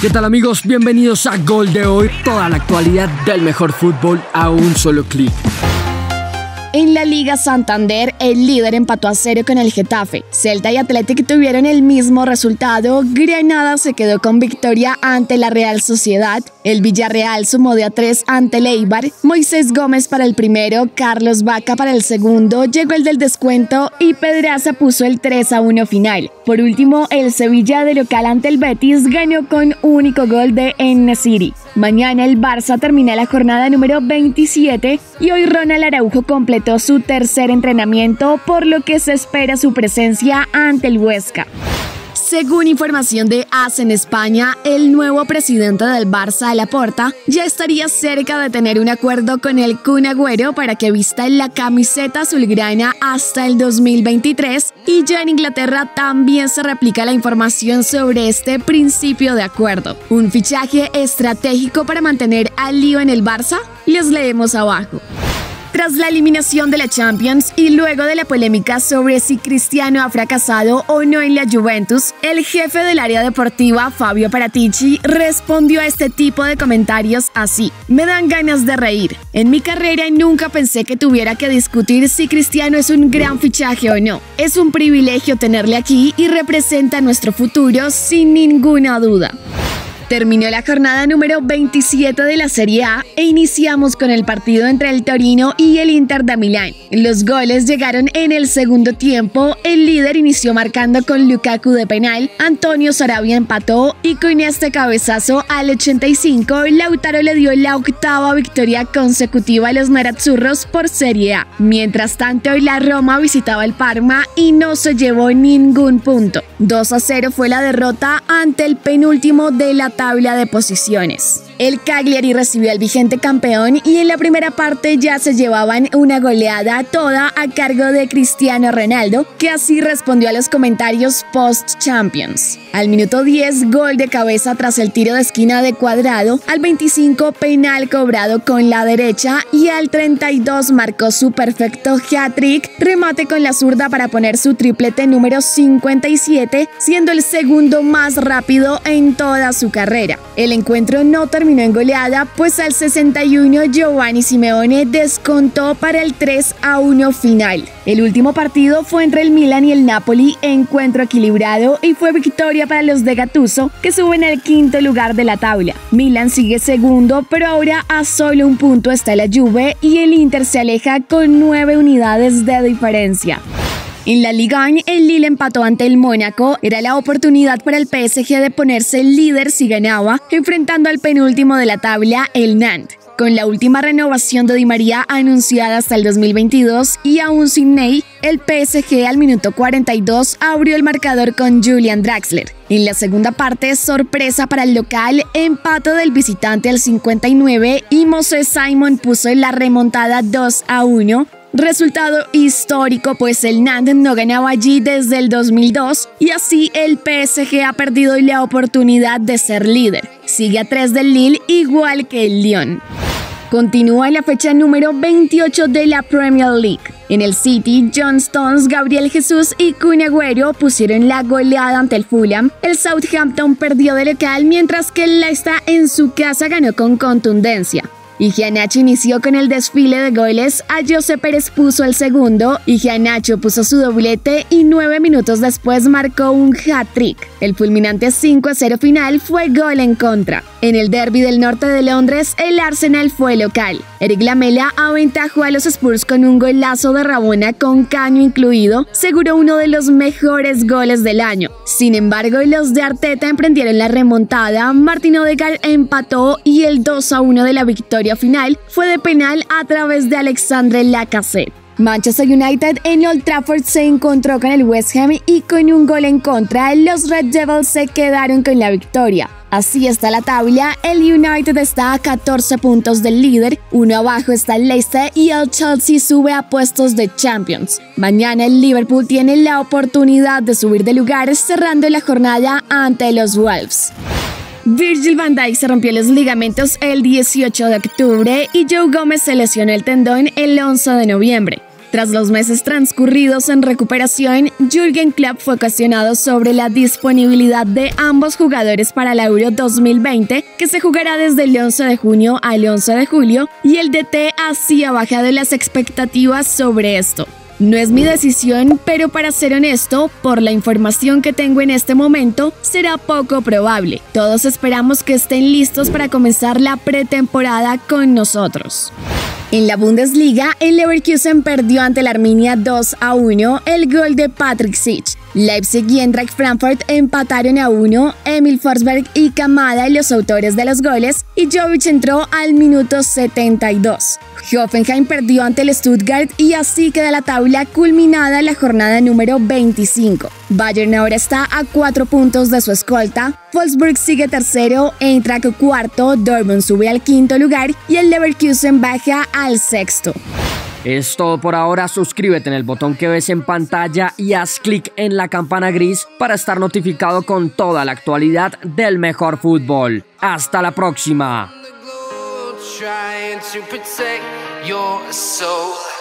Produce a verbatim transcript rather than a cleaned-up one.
¿Qué tal, amigos? Bienvenidos a Gol de Hoy, toda la actualidad del mejor fútbol a un solo clic. En la Liga Santander, el líder empató a cero con el Getafe. Celta y Athletic tuvieron el mismo resultado. Granada se quedó con victoria ante la Real Sociedad. El Villarreal sumó de a tres ante el Eibar. Moisés Gómez para el primero, Carlos Vaca para el segundo, llegó el del descuento y Pedraza puso el tres a uno final. Por último, el Sevilla de local ante el Betis ganó con único gol de En-Nesyri. Mañana el Barça termina la jornada número veintisiete y hoy Ronald Araujo completó su tercer entrenamiento, por lo que se espera su presencia ante el Huesca. Según información de A S en España, el nuevo presidente del Barça, Laporta, ya estaría cerca de tener un acuerdo con el Kun Agüero para que vista la camiseta azulgrana hasta el dos mil veintitrés, y ya en Inglaterra también se replica la información sobre este principio de acuerdo. ¿Un fichaje estratégico para mantener al lío en el Barça? Les leemos abajo. Tras la eliminación de la Champions y luego de la polémica sobre si Cristiano ha fracasado o no en la Juventus, el jefe del área deportiva, Fabio Paratici, respondió a este tipo de comentarios así: me dan ganas de reír. En mi carrera nunca pensé que tuviera que discutir si Cristiano es un gran fichaje o no. Es un privilegio tenerle aquí y representa nuestro futuro sin ninguna duda. Terminó la jornada número veintisiete de la Serie A e iniciamos con el partido entre el Torino y el Inter de Milán. Los goles llegaron en el segundo tiempo. El líder inició marcando con Lukaku de penal, Antonio Sarabia empató y con este cabezazo al ochenta y cinco, Lautaro le dio la octava victoria consecutiva a los nerazzurros por Serie A. Mientras tanto, la Roma visitaba el Parma y no se llevó ningún punto. dos a cero fue la derrota ante el penúltimo de la tabla de posiciones. El Cagliari recibió al vigente campeón y en la primera parte ya se llevaban una goleada toda a cargo de Cristiano Ronaldo, que así respondió a los comentarios post-Champions. Al minuto diez, gol de cabeza tras el tiro de esquina de Cuadrado, al veinticinco, penal cobrado con la derecha y al treinta y dos marcó su perfecto hat-trick, remate con la zurda para poner su triplete número cincuenta y siete, siendo el segundo más rápido en toda su carrera. El encuentro no terminó en goleada, pues al sesenta y uno Giovanni Simeone descontó para el tres a uno final. El último partido fue entre el Milan y el Napoli, encuentro equilibrado y fue victoria para los de Gattuso, que suben al quinto lugar de la tabla. Milan sigue segundo, pero ahora a solo un punto está la Juve y el Inter se aleja con nueve unidades de diferencia. En la Liga uno, el Lille empató ante el Mónaco. Era la oportunidad para el P S G de ponerse líder si ganaba, enfrentando al penúltimo de la tabla, el Nantes. Con la última renovación de Di María anunciada hasta el dos mil veintidós y aún sin Ney, el P S G al minuto cuarenta y dos abrió el marcador con Julian Draxler. En la segunda parte, sorpresa para el local, empate del visitante al cincuenta y nueve y Moses Simon puso la remontada dos a uno. Resultado histórico, pues el Nantes no ganaba allí desde el dos mil dos y así el P S G ha perdido la oportunidad de ser líder. Sigue a tres del Lille, igual que el Lyon. Continúa la fecha número veintiocho de la Premier League. En el City, John Stones, Gabriel Jesús y Kun Agüero pusieron la goleada ante el Fulham. El Southampton perdió de local, mientras que el Leicester en su casa ganó con contundencia. Iheanacho inició con el desfile de goles, a Jose Pérez puso el segundo, Iheanacho puso su doblete y nueve minutos después marcó un hat-trick. El fulminante cinco a cero final fue gol en contra. En el derbi del norte de Londres, el Arsenal fue local. Eric Lamela aventajó a los Spurs con un golazo de Rabona con caño incluido, seguro uno de los mejores goles del año. Sin embargo, los de Arteta emprendieron la remontada, Martin Odegaard empató y el dos a uno de la victoria final fue de penal a través de Alexandre Lacazette. Manchester United en Old Trafford se encontró con el West Ham y con un gol en contra, los Red Devils se quedaron con la victoria. Así está la tabla, el United está a catorce puntos del líder, uno abajo está el Leicester y el Chelsea sube a puestos de Champions. Mañana el Liverpool tiene la oportunidad de subir de lugar cerrando la jornada ante los Wolves. Virgil van Dijk se rompió los ligamentos el dieciocho de octubre y Joe Gómez se lesionó el tendón el once de noviembre. Tras los meses transcurridos en recuperación, Jürgen Klopp fue cuestionado sobre la disponibilidad de ambos jugadores para la Euro dos mil veinte, que se jugará desde el once de junio al once de julio, y el D T así ha bajado las expectativas sobre esto. No es mi decisión, pero para ser honesto, por la información que tengo en este momento, será poco probable. Todos esperamos que estén listos para comenzar la pretemporada con nosotros. En la Bundesliga, el Leverkusen perdió ante la Arminia dos a uno, el gol de Patrick Schick. Leipzig y Eintracht Frankfurt empataron a uno, Emil Forsberg y Kamada los autores de los goles, y Jovic entró al minuto setenta y dos. Hoffenheim perdió ante el Stuttgart y así queda la tabla culminada la jornada número veinticinco. Bayern ahora está a cuatro puntos de su escolta, Wolfsburg sigue tercero, Eintracht cuarto, Dortmund sube al quinto lugar y el Leverkusen baja al sexto. Es todo por ahora, suscríbete en el botón que ves en pantalla y haz clic en la campana gris para estar notificado con toda la actualidad del mejor fútbol. ¡Hasta la próxima!